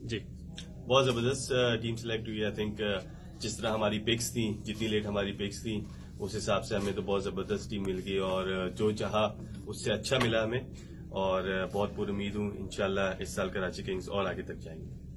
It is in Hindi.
जी बहुत जबरदस्त टीम सिलेक्ट हुई। आई थिंक जिस तरह हमारी पिक्स थी, जितनी लेट हमारी पिक्स थी, उस हिसाब से हमें तो बहुत जबरदस्त टीम मिल गई और जो चाहा उससे अच्छा मिला हमें। और बहुत पुरुमीद हूं इंशाल्लाह इस साल कराची किंग्स और आगे तक जाएंगे।